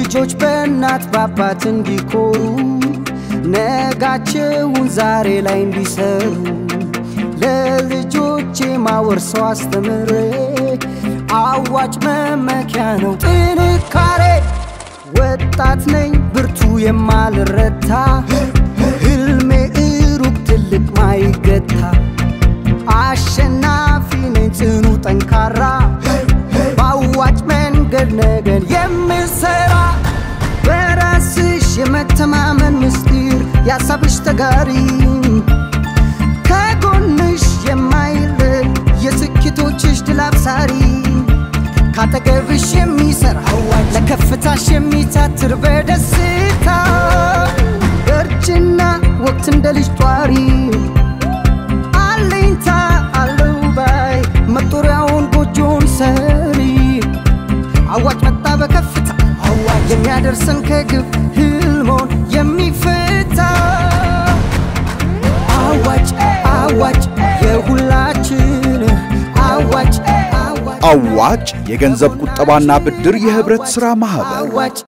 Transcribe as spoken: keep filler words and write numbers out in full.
ልጆች በእናት በአባት እንዲኮሩ ነጋቸውን ዛሬ ላይ እንዲሰሩ ለልጆቼ ማወርሰው አስተምሬ አዋጭ መመኪያ ነው ጥንካሬ ወጣት ነኝ ብርቱ የማልረታ ህልሜ ሩቅ ትልቅ ማይገታ አሸናፊ ነኝ ጽኑ ጠንካራ ባዋጭ መንገድ ነገን የምሰራ በራስሽ የመተማመን ምስጢር ያሳብሽ ተጋሪ ከጎንሽ የማይለይ የስኬቶችሽ ድል አብሳሪ ካጠገብሽ የሚሰራ ለከፍታሽ የሚታትር በደስታ እርጅና ወቅት እንደልጅ ጧሪ አለኝታ አለው ባይ መጦሪያውን ጎጆን ሰሪ አዋጭ መጣ በከፍታ አዋጭ የሚያደርሰን ከግብ ህልሞን የሚፈታ አዋጭ አዋጭ የሁላችን አዋጭ አዋጭ የገንዘብ ቁጠባና ብድር የህብረት ሥራ ማህበር